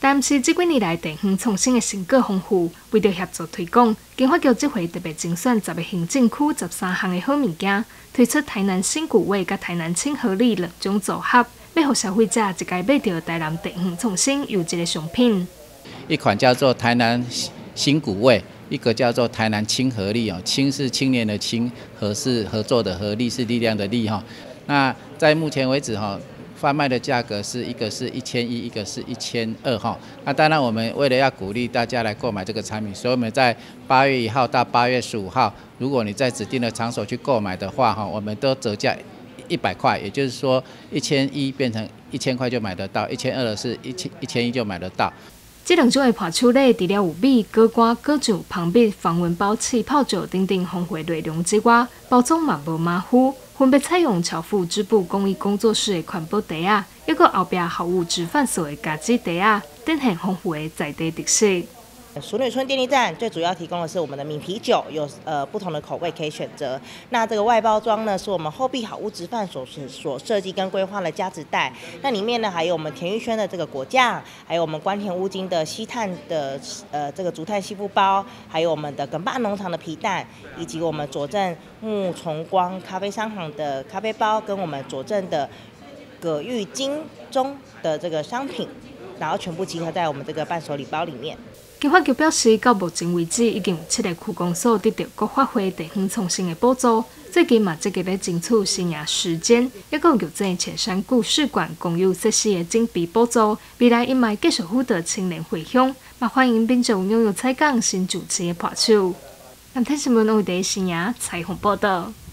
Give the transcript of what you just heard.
但毋是这几年来地方创新的成果丰富，为着协助推广，经发局这回特别精选10个行政区13项的好物件，推出台南新古味甲台南清河里2种组合，要让消费者一概买到台南地方创新又一个商品。 一款叫做台南新古味，一个叫做台南清合力哦，清是青年的清，合是合作的合，力是力量的力哈。那在目前为止哈。贩卖的价格是一个是1100，一个是1200哈。那当然，我们为了要鼓励大家来购买这个产品，所以我们在8月1号到8月15号，如果你在指定的场所去购买的话哈，我们都折价100块，也就是说1100变成1000块就买得到，1200是1100就买得到。 这2种的伴手礼，除了有米、果干、果酱、蜂蜜、防蚊包、气泡酒等等丰富内容之外，包装嘛无马虎，分别采用侨富织布工艺工作室的环保袋啊，抑个后壁好物直贩所的夹子袋啊，展现丰富的在地特色。 淑女村便利站最主要提供的是我们的米啤酒，有不同的口味可以选择。那这个外包装呢，是我们后壁好物直贩所设计跟规划的夹子袋。那里面呢，还有我们田玉轩的这个果酱，还有我们关田乌金的吸碳的这个竹炭吸附包，还有我们的耿爸农场的皮蛋，以及我们佐证木崇光咖啡商行的咖啡包，跟我们佐证的葛玉金钟的这个商品，然后全部集合在我们这个伴手礼包里面。 经发局表示，到目前为止，已经有7个区公所得到国发会地方创新的补助，最近嘛积极咧争取生涯时间，抑个有这前山故事馆公有设施的经费补助，未来因卖继续辅导青年回乡，嘛欢迎民众拥有采购新主持的伴手。南天新闻为第生涯采访报道。